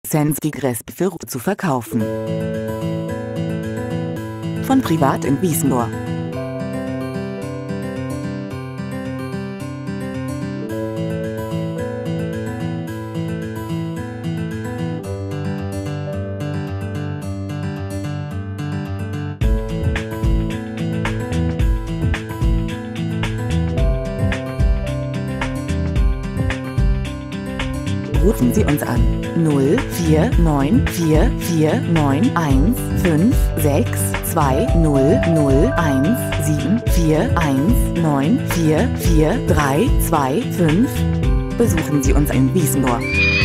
Senftigres für zu verkaufen. Von Privat in Wiesmoor. Rufen Sie uns an 0494415620017414443225. Besuchen Sie uns in Wiesmoor.